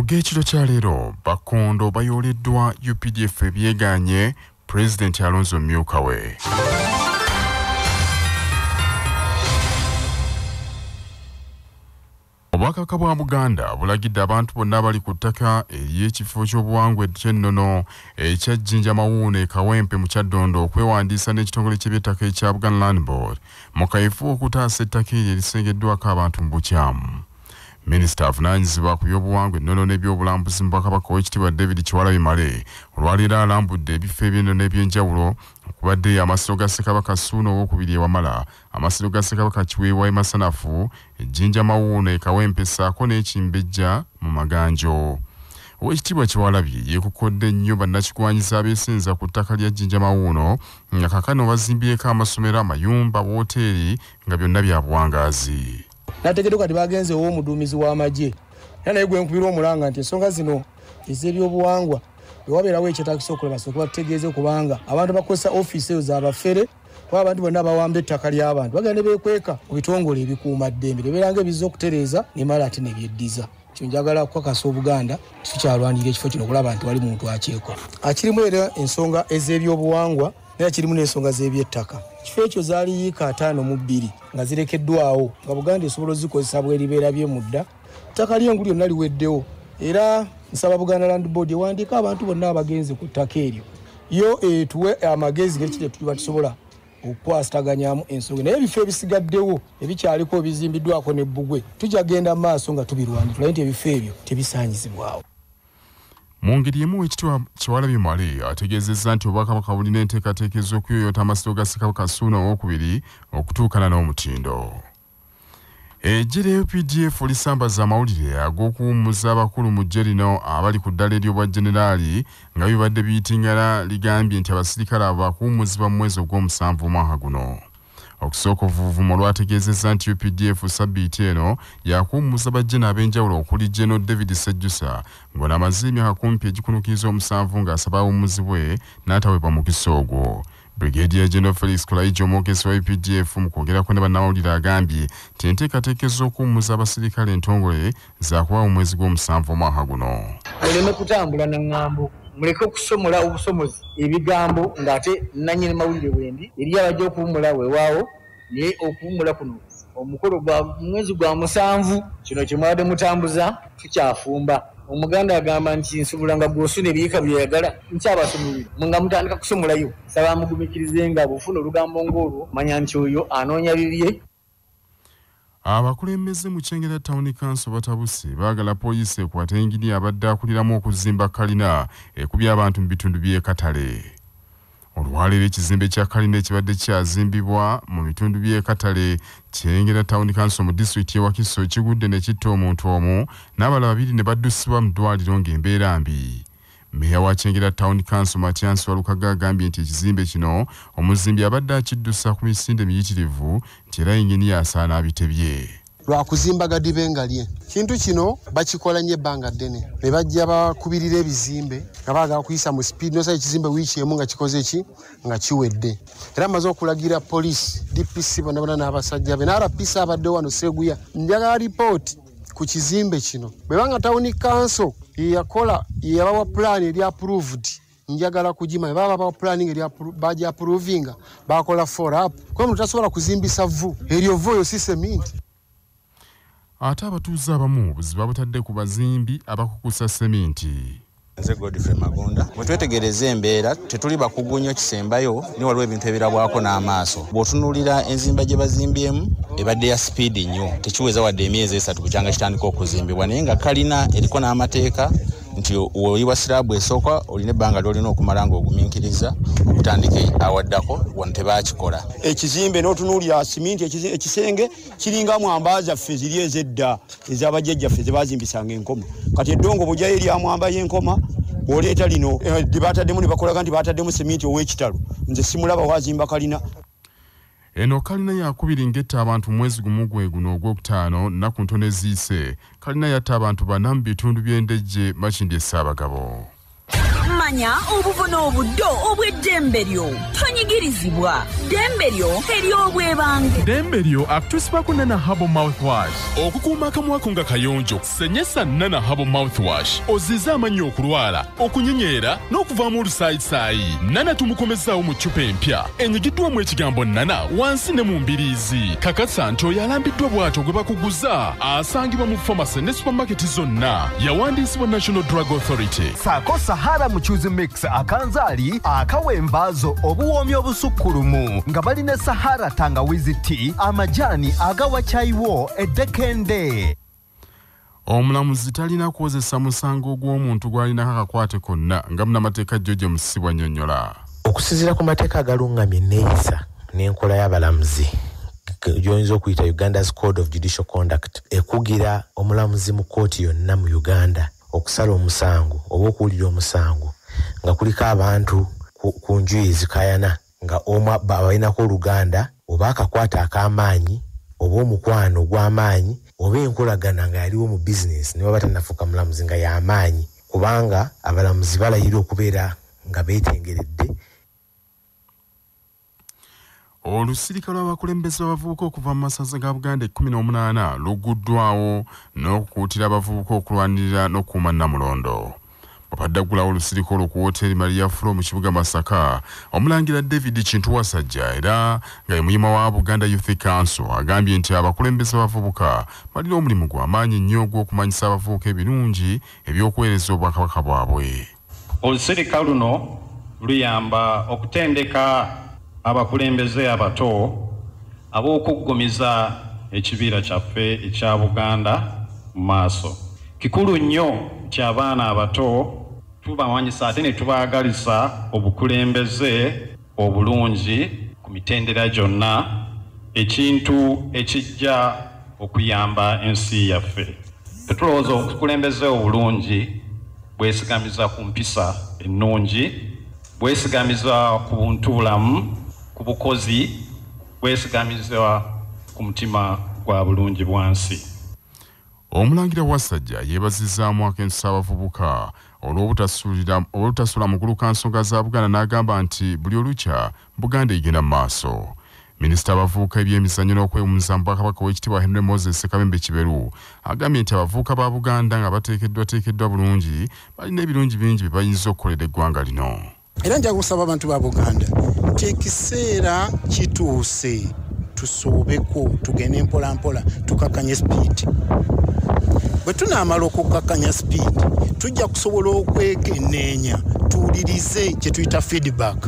Mugechiro kya leero Bakondo Bayoledwa Updf Ebyeganye President Alonze Omumyuka we. Obwakabaka bwa Buganda bulagidde abantu bonna abali ku ttaka ery'ekifo ky'obuwangwa ky'ennono ekyajjinja mawuune e Kawempe mu Kyaddondo okwewandiisa n'ekitongole ky'eby'ettaka ekya Buganda Land Board mu kayifu okutaasa ettaka eryo erisengeddwako abantu mu bukyamu. Minisita avunaanyizibwa ku by'obuwangwa ennono n'ebyobulambuzi mu Bwakabaka Oweekitiibwa David Kiwalabye olwaleero alambudde ebifo eby'ennono eby'enjawulo okubadde amasiro ga Ssekabaka Ssuuna II Wamala, amasiro ga Ssekabaka Kiweewa Masanafu, ejjinja mawuune e Kawempe ssaako n'ekimbejja mu Maganjo. Oweekitiibwa Kiwalabye yeekukodde nnyo bannakigwanyiza abeesenza ku ttaka lya jjinja mawuuno nga kaakano bazimbyeko amasomero, amayumba, wooteeri nga byonna bya buwangaazi. Nategeddwa kati bagenze ow'omuduumizi w'amagye era naye gwe nkubira omulanga nti ensonga zino ez'ebyobuwangwa bwe wabeerawo ekyetakisa okulaba sooka tutegeeze kubanga abantu bakozesa ofiisi ezo z'abafere kuba abantu bonna abawamba ettaka ly'abantu bagenda ne beekweka mu bitongole ebikuuma ddembe ne nga ebizza okutereeza nemala ate ne byeddiza. Kyo njagala kukakasa Obuganda tukyalwanirira ekifo kino okulaba nti wali muntu akyeko. Akirimu era ensonga ez'ebyobuwangwa naye kirimu n'ensonga z'ebyettaka. Kifo ekyo zaali yiika 52 nga zirekeddwawo nga Buganda esobola ozikozesa bw'eribeera by'emudda. Ettaka ly'engu lyonna liweddewo era nsaba Buganda Land Board ewandiika abantu bonna abagenzi ku ttaka eryo yo etuwe amagezi g'ekiti tuba tusobola okwasitaganyamu ensonga. Naye ebifo ebisigaddewo ebikyaliko ebizimbiddwako ne bbugwe tujja genda mu maaso nga tubirwanira nti ebifo ebyo tebisaanyizibwawo. Mu ngeri emu Oweekitiibwa Kiwalabye ategeezezza nti Obwakabaka bulina enteekateeka ez'okuyoyota amasiro ga Ssekabaka Ssuuna II okutuukana n'omutindo. Eggye lya UPDF lisambaza amawulire ag'okuwummuza abakulu mu ggye lino abali ku ddala ery'obwajjeneraali nga bibadde biyitingala ligambye nti abasirikale abo bakuwummuzibwa mu mwezi ogw'omusanvu omwaka guno. Okusooka Obuvumo lwategeezezza nti UPDF sabbiiti eno yakuwummuza bajjene ab'enjawulo okuli General David Ssejusa ng'onamaze emyaka kumpi egikunukkiriza omusanvu ng'asaba awummuzibwe n'ataweebwa mukisa ogwo. Brigadier General Felix Kuraija omwogezi wa UPDF mu kwogerako ne bannamawulire agambye nti enteekateeka ez'okuwummuza abasirikale entongole zaakubawo mu mwezi gw'omusanvu omwaka guno. Muleme kutambula na ŋŋambo, muleke okusomola obusomozi ebigambo ng'ate nannyini mawulire wendi eri abajja okuwummula weewaawo naye okuwummula kuno omukolo gwa mwezi gwa musanvu kino kye mwadde mutambuza tukyafumba. Omuganda agamba nti nsubula nga bw'osuna ebiyiika byeyagala nkyabasumulira nga mutandika kusumulayo saba mugumikirize nga bw'ofuna olugambo ng'olwo manya nti oyo anoonya bibye. Abakulembeze mu Kyengera Town Council batabuse baagala poliisi ekwate engiri abadde akuliramu okuzimba kalina ekubye abantu mu bitundu by'e Katale. Olwaleero ekizimbe kya kalina ekibadde kyazimbibwa mu bitundu by'e Katale Kyengera Town Council mu disitulikiti y'e Wakiso kigudde ne kitta omuntu omu n'abalala 2 ne baddusibwa mu ddwaliro ng'embeera mbi. Meya wa Kyengera Town Council Matyansi Walukaga agambye nti ekizimbe kino omuzimbi abadde akiddusa ku misinde miyitirivu nti era inginiya asaana abitebye. Lwakuzimba gadibenga lye kintu kino bakikola nnyo ebbanga ddene ne bajja bakubirira ebizimbe nga baagala kuyisa mu speed nosa ekizimbe wiiki emu nga kikoze ki nga kiwedde era amaze okulagira poliisi DPC bonna n'abasajja be n'RPC abaddewo wano Seguya njagala ripooti ku kizimbe kino bwe banga Town Council yakola yabawa plan eri approved njagala kugima baba planning eri baji approvinga bakola follow up kwa mtu tasobola kuzimbisa vu eryo voyo si cement. Ate abatuuze abamu obuzibu butadde ku bazimbi abakukusa sementi. Nze Godfrey Magonda bwe twetegereza embeera tetuli bakugu nnyo kisembayo ni waliwo ebintu ebirabwako n'amaaso. Bw'otunuulira enzimba gye bazimbyemu ebadde ya speed nnyo tekiweza wadde emyezi 3 bukyanga kitandika okuzimbibwa naye nga kalina eriko n'amateeka nti oyiwa siraabu esooka olina ebbanga ly'olina okumala ng'ogumiikiriza okutandika awaddako wano tebakikola. Ekizimbe n'otunuulira siminti ekisenge kiringa mwamba zaffe ziri ez'edda ez'abajjajjaffe ze bazimbisanga enkoma kati eddongo bw'ojjayo erya mwamba y'enkoma bw'oleeta lino bataddemu ne bakolaga nti bataddemu siminti ow'ekitalo nze simulaba wazimba kalina. Eno kalina yakubiri ngetta abantu mwezi gumu gwe guno ogwokutaano nnaku ntono eziise. Kalina yatta abantu 4 mu bitundu by'endejje Makindye Ssaabagabo. manya obuvuna obuddo obw'eddembe lyo. Tonyigirizibwa. Ddembe lyo ery'obwebange. Ddembe lyo akutusibako Nana Herbal Mouthwash. Okukuuma akamwa ko nga kayonjo. Senyesa Nana Herbal Mouthwash. Ozize amannya okulwala, okunyenyeera n'okuvaamu olusaayi-saayi. Nana tumukomezaawo mu ccupa empya. Enyigiddwamu ekigambo Nana wansi ne mu mbiriizi. Kakasa nti oyo alambiddwa bw'atyo gwe bakuguza asangibwa mu famasi ne supamaketi zonna. Yawandiisibwa National Drug Authority. Saako Sahara Muchuzi Mix akanzaali akawembaazo obuwoomi obusukkulumu nga balina Sahara tangawizi tea amajaani agawa chayiwo eddekende. Omulamuzi talina kukozesa musango gw'omuntu gw'alinako akakwate konna nga munnamateeka George Musibwa annyonnyola. Okusinziira ku mateeka agalungamye enneeyisa n'enkola y'abalamuzi gy'oyinza okuyita Uganda's Code of Judicial Conduct ekugira omulamuzi mu kkooti yonna mu Uganda okusala omusango oba okuwulira omusango nga kuliko abantu ku njuyi ezikayana nga omu balinako oluganda oba akakwata ak'amaanyi oba omukwano ogw'amaanyi oba enkolagana nga yaliwo mu bizinesi ne baba tannafuuka mulamuzi nga y'amaanyi kubanga abalamuzi balayira okubeera nga beetengeredde. Olusirika lw'abakulembeze b'abavubuka okuva mu masaza ga Buganda 18 luguddwawo n'okukuutira abavubuka okulwanirira n'okukuuma Namulondo. Bapaddagulawo olusirika olwo ku wooteeri Maria Flo mu kibuga Masaka, omulangira David Kintu Wasajja era nga ye muyima wa Buganda Youth Council agambye nti abakulembeze b'abavubuka balina omulimu gw'amaanyi nnyo ogw'okumanyisa abavubuka ebirungi eby'okuweereza obwakabaka bwabwe. Olusirika luno luyamba okutendeka abakulembeze abato ab'okuggumiza ekibiira kyaffe ekya Buganda mu maaso. Kikulu nnyo nti abaana abato tubawanyisa ate ne tubaagalisa obukulembeze obulungi ku mitendera gyonna, ekintu ekijja okuyamba ensi yaffe. Tetulowooza obukulembeze obulungi bwesigamiza ku mpisa ennungi, bwesigamiza ku buntubulamu, ku bukozi, bwesigamiza ku mutima gwa bulungi bwansi. Omulangira Wasajja yeebazizaamu akensa abavubuka olw'obutasula mu kuluka nsonga za Buganda n'agamba nti buli olukya Buganda egenda mu maaso. Minisita abavubuka ebyemizannyo n'okwewummuza mu Bwakabaka w'ekitiibwa Henry Moses Ssekabembe Kiberu agambye nti abavubuka ba Buganda nga bateekeddwa bulungi balina ebirungi bingi bye bayinza okukolera eggwanga lino. Era nja kusaba abantu ba Buganda nti ekiseera kituuse tusoobeko tugende mpola tukakanye speed. Bwe tunaamala okukakanya speed tujja kusobola okwekenneenya tuwulirize kye tuyita feedback.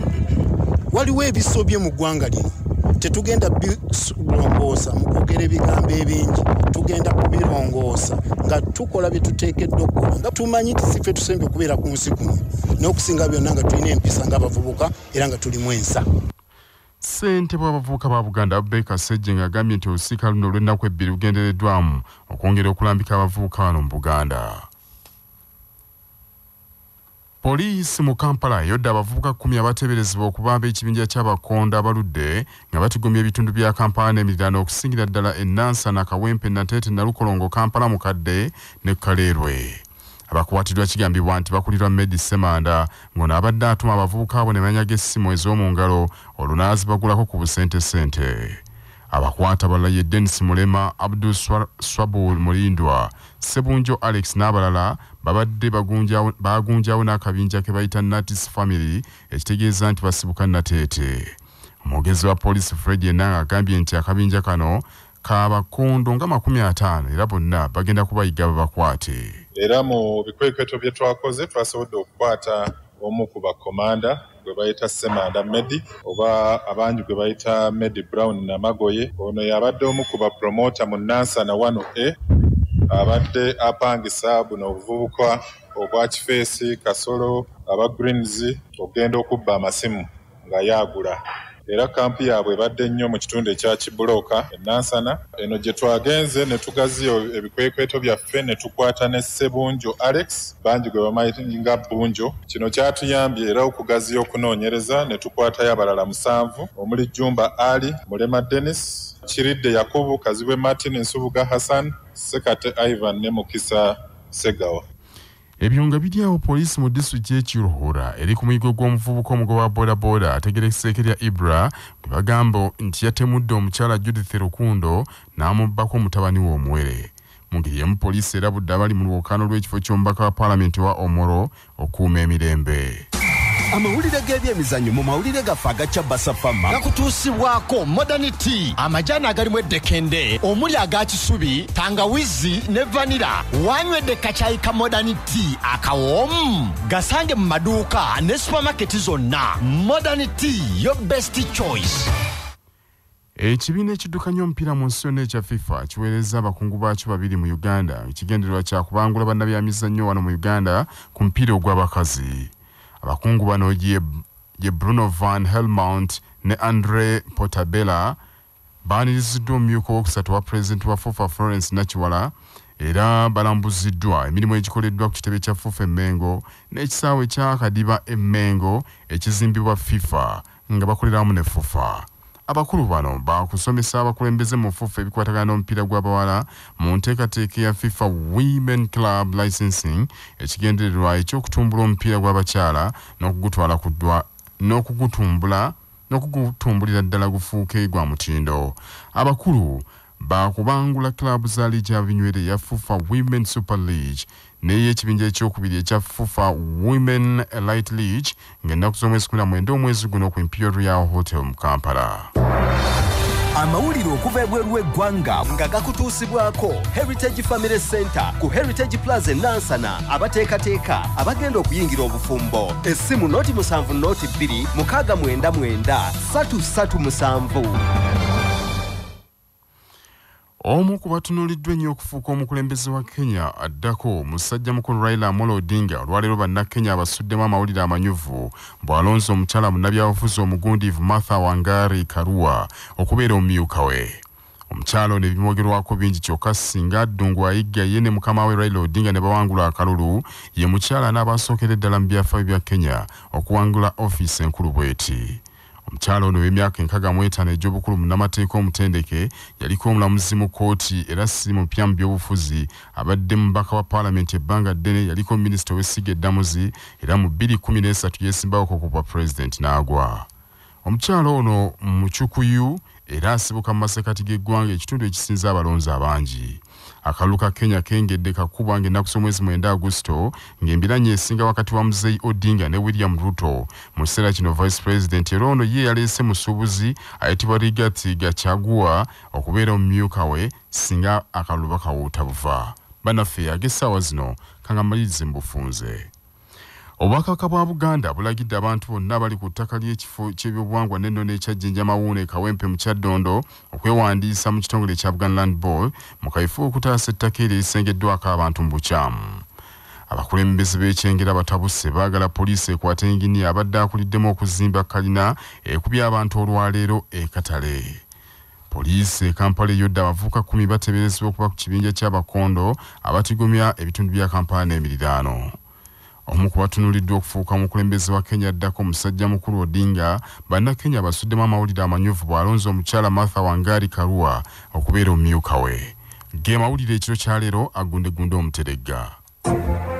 Waliwo ebisobye mu ggwanga lino tetugenda birongoosa mu kwogera ebigambo ebingi, tugenda kubirongoosa nga tukola bye tuteekeddwa okukola nga tumanyi nti siffe tusembye okubeera ku nsi kuno n'okusinga byonna nga tulina empisa ng'abavubuka era nga tulimu ensa. Ssentebe w'abavubuka ba Buganda Rebecca Ssejjenga agambye nti olusirika luno olw'ennaku ebbiri lugendereddwamu okwongera okulambika abavubuka bano mu Buganda. Poliisi mu Kampala yodde abavubuka 10 abateeberezebwa okubamba ekibinja ky'abakonda abaludde nga batigomya ebitundu bya Kampala n'emiriraano okusingira ddala Nansana, Kawempe, Nateete, Nalukolongo, Kampala Mukadde ne Kaleerwe. Abakwatiddwa kigambibwa nti bakulirwa Medi Semanda ng'ono abadde atuma abavubuka abo ne banyaga essimu ez'omu ngalo olunazi bagulako ku busente. Abakwata abalala ye Dennis Mulema, Abdul Swabul Mulindwa, Sebunjo Alex n'abalala babadde bagunjawo n'akabinja ke bayita Natis Family ekitegeeza nti basibuka Nateete. Omwogezi wa poliisi Fred Yenanga agambye nti akabinja kano k'abakondo nga 50 era bonna bagenda kubayiga babakwate. Era mu bikwekweto bye twakoze twasobodde okukwata omu ku bakomanda gwe bayita Semanda Medi oba abangi gwe bayita Medi Brown Namagoye. Ono yabadde omu ku bapromota mu Nansana 1A abadde apangisa buno obuvubuka obwa Kifeesi, Kasolo, aba Greens ogenda okubba amasimu nga yagula. Era kampi yaabwe badde nnyo mu kitundu ekya Kibuloka Nansana. Eno gye twagenze ne tugaziyo ebikwekweto byaffe ne tukwata ne Sebunjo Alex bangi gwe bamayinga Bunjo. Kino kyatuyambye era okugaziya okunoonyereza ne tukwatayo abalala 7 omuli Jumba Ali, Mulema Dennis, Kiridde Yakubu, Kazibwe Martin, Nsubuga Hassan, Sekate Ivan ne Mukisa Segawa. Ebyonga bidyawo poliisi mu disitulikiti y'Ekiruhura eri ku muyigo gw'omuvubuka omugoba wa bodaboda ategerekeseke lya Ibra bwe bagamba nti yatemudde omukyala Judith Rukundo n'amubbako mutabani we omuwere. Mu ngeri emu poliisi erabudde abali mu lwokaano lw'ekifo ky'omubaka wa paalamenti wa Omoro okuuma emirembe. Amawulire g'ebyemizannyo mu mawulire gaffe agacya Basafama gakutuusibwako Modernity, amajani agalimu eddekende omuli aga kisubi, tangawizi ne vanira. Wanywedde kacayi ka Modernity akawoomu gasange mu maduuka ne supermarket zonna. Modernity, your best choice. Ekibiina ekiddukanya omupiira mu nsi yonna ekya FIFA kiweereza abakungu baakyo babiri mu Uganda ekigendererwa kya kubangula bannabyamizannyo wano mu Uganda ku mupiira ogw'abakazi. Abakungu bano ye Bruno Van Helmont ne Andre Portabella baaniriziddwa omumyuka owokusatu wa pulezidenti wa FIFA Florence Nakiwala era balambuziddwa emirimu egikoleddwa ku kitebe kya FIFA Emmengo n'ekisaawe kya Kadiba Emmengo ekizimbibwa FIFA nga bakoleramu ne FIFA. Abakulu bano bakusomesa abakulembeze mu FIFA ebikwatagana n'omupiira gw'abawala mu nteekateeka ya FIFA Women Club Licensing ekigendererwa ekyokutumbula omupiira gw'abakyala n'okugutumbulira ddala gufuuke gwa mutindo. Abakulu bakubangula klabu za liigi abinywere ya FIFA Women Super League n'ey'ekibinja ekyokubiri ekya FIFA Women Elite League ng'ennaku z'omwezi 19 omwezi guno ku Imperial Royal Hotel mu Kampala. Amawulire okuva ebweru w'eggwanga nga gakutuusibwako Heritage Family Center ku Heritage Plaza Nansana abateekateeka abagenda okuyingira obufumbo. Essimu noti 7 noti 2 699 337. Omu ku batunuuliddwa ennyo okufuuka omukulembeze wa Kenya addako musajja mukulu Raila Odinga olwaleero bannakenya abasuddemu amawulire amanyuvu bw'alonze omukyala munnabyabufuzi omugundiivu Martha Wangari Karua okubeera omumyuka we. Omukyala ono ebimwogerwako bingi kyokka singa Addungu ayigga ye ne mukama we Raila Odinga ne bawangula akalulu ye mukyala n'abasookera eddala mu byafaayo bya Kenya okuwangula ofiisi enkulu bw'eti. Omukyala ono w'emyaka 65 egy'obukulu munnamateeka omutendeke yaliko omulamuzi mu kkooti era si mupya mu by'obufuzi abadde mubaka wa paalamenti ebbanga ddene yaliko minisita w'essiga eddamuzi era mu 2013 yeesimbawoko ku bwa pulezidenti n'agwa. Omukyala ono mukyukuyu era asibuka mu masekati g'eggwanga ekitundu ekisinza abalonzi abangi. Akalulu ka Kenya kengedde kakuba ng'ennaku z'omwezi 9 Agusto ng'embiranye esinga wakati wa Muzeeyi Odinga ne William Ruto mu kiseera kino vice president era ono ye yaleese musuubuzi ayitibwa Rigathi Gachagua okubeera omumyuka we singa akalulu bakawuuta buva. Bannaffe ag'essaawa zino kangamalirize mu bufunze. Obwakabaka bwa Buganda bulagidde abantu bonna bali ku ttaka ly'ekifo ky'ebyobuwangwa n'ennono ekyajjinja mawuune kawempe mu Kyaddondo okwewandiisa mu kitongole kya Buganda Land Board mu kaifo okutaasa ettaka eryo erisengeddwako abantu mu bukyamu. Abakulembeze b'ekyengera batabuse baagala poliisi ekwate enginiya abadde akuliddemu okuzimba kalina ekubye abantu olwaleero e Katale. Poliisi e Kampala eyodde abavubuka 10 bateeberezebwa okuba ku kibinja kya Bakondo abatigomya ebitundu bya Kampala n'emiriraano. Omu ku batunuuliddwa okufuuka omukulembeze wa Kenya addako omusajja mukulu Odinga bannakenya basuddemu amawulire amanyuvu bw'alonze omukyala Martha Wangari Karua okubeera omumyuka we. Ge mawulire ekiro kya leero agundegunde omuteregga.